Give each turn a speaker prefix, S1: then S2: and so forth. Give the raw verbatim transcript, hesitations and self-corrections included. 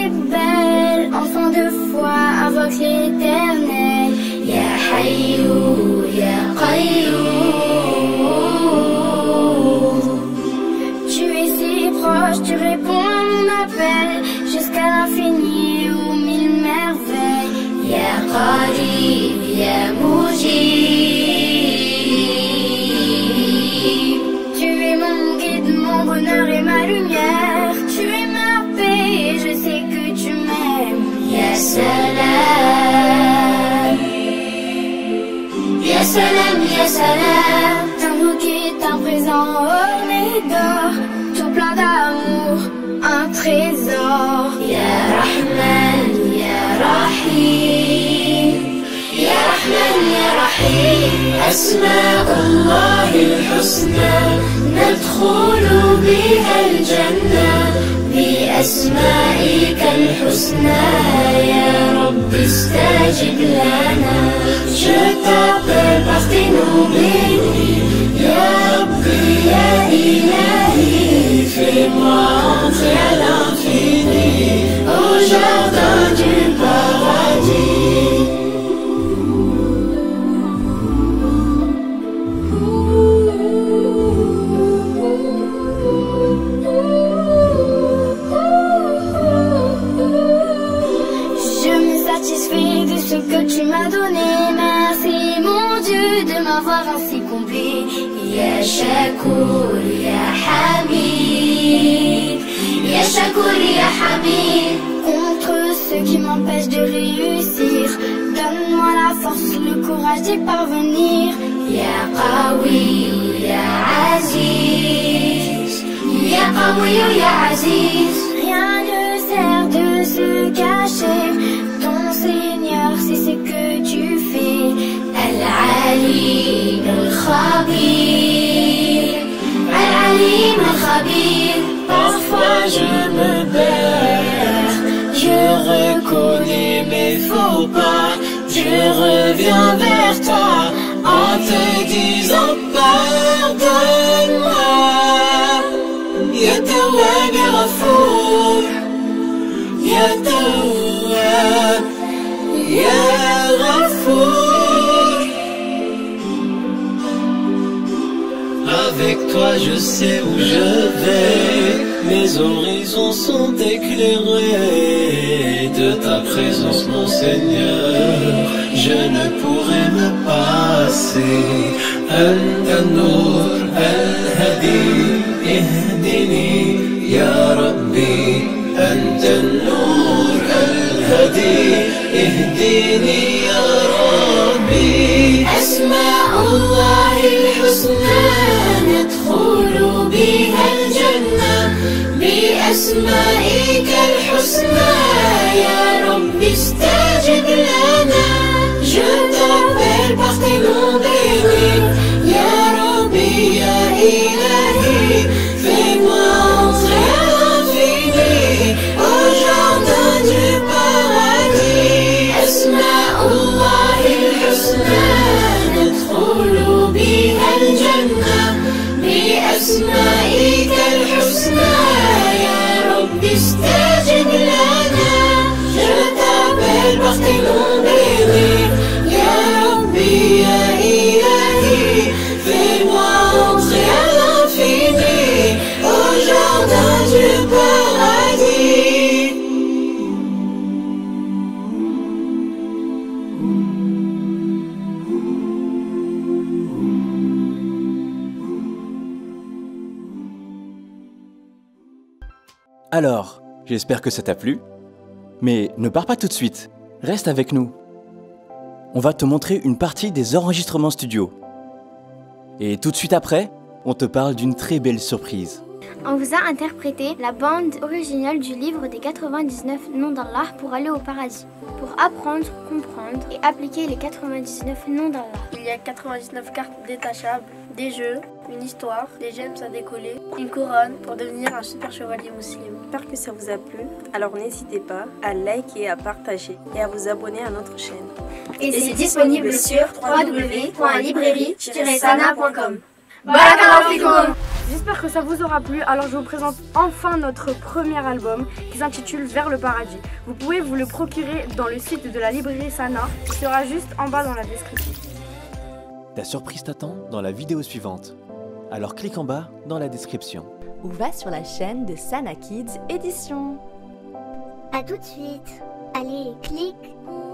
S1: est belle, enfant de foi, invoque l'éternel. Ya Hayyou, Ya Qayyum. Tu es si proche, tu réponds à mon appel, jusqu'à l'infini ou mille merveilles. Ya Qarib, Ya Mujib. Tu es mon guide, mon bonheur et ma lumière. Tu es ma paix et je sais que tu m'aimes. Ya Salam, Ya Salam, Ya Salam. T'invoquer ta présent orné d'or, tout plein d'amour, un trésor. Ya Rahman, Ya Rahim. Ya Rahman, Ya Rahim. أسماء الله الحسنى ندخل بها الجنة بأسمائك الحسنى يا رب استجب لنا. Je t'appelle par tes noms bénis, Ya Rabbi, Ya Ilahi. Fais-moi entrer à l'infini, au jardin du paradis. Que tu m'as donné, merci mon Dieu de m'avoir ainsi comblé. Ya Shakur, Ya Habib. Ya Shakur, Ya Habib. Contre ceux qui m'empêchent de réussir, donne-moi la force, le courage d'y parvenir. Ya Qawi, Ya Aziz. Ya Qawi, Ya Aziz. Rien ne sert de se cacher, ton Seigneur c'est ce que tu fais. Al-Alim, Al-Khabir. Al-Alim, Al-Khabir. Parfois je me perds, je reconnais mes faux pas, je reviens vers toi en te disant pardonne-moi. Ya Tawwab, Ya Ghafour. Ya Tawwab, Ya Ghafour. Avec toi je sais où je vais, mes horizons sont éclairés de ta présence mon Seigneur, je ne pourrai me passer. Anta Nour Al-Hadi, Ihdini Ya Rabbi. Anta Nour Al-Hadi, Ihdini Ya Rabbi. أسماء الله الحسنى ندخل بها الجنة بأسمائك الحسنى يا رب استجب لنا. Je t'appelle par tes noms bénis, Ya Rabbi, Ya Ilahi. Fais-moi entrer à l'infini, au jardin du paradis. أسماء الله الحسنى ندخل بها الجنة بأسمائك الحسنى يا رب استجب لنا. Je t'appelle par tes noms bénis, Ya Rabbi, Ya Ilahi. Fais-moi entrer à l'infini, au jardin du paradis.
S2: Alors, j'espère que ça t'a plu, mais ne pars pas tout de suite, reste avec nous. On va te montrer une partie des enregistrements studio. Et tout de suite après, on te parle d'une très belle surprise.
S3: On vous a interprété la bande originale du livre des quatre-vingt-dix-neuf noms d'Allah pour aller au paradis. Pour apprendre, comprendre et appliquer les quatre-vingt-dix-neuf noms d'Allah.
S4: Il y a quatre-vingt-dix-neuf cartes détachables, des jeux, une histoire, des gemmes à décoller, une couronne pour devenir un super chevalier musulman.
S5: J'espère que ça vous a plu, alors n'hésitez pas à liker et à partager et à vous abonner à notre chaîne.
S3: Et c'est disponible sur w w w point librairie tiret sana point com. Barakallahu fikoum.
S4: J'espère que ça vous aura plu, alors je vous présente enfin notre premier album qui s'intitule Vers le paradis. Vous pouvez vous le procurer dans le site de la librairie Sana, qui sera juste en bas dans la description.
S2: Ta surprise t'attend dans la vidéo suivante. Alors clique en bas dans la description.
S6: Ou va sur la chaîne de Sana Kids Édition.
S1: À tout de suite. Allez, clique.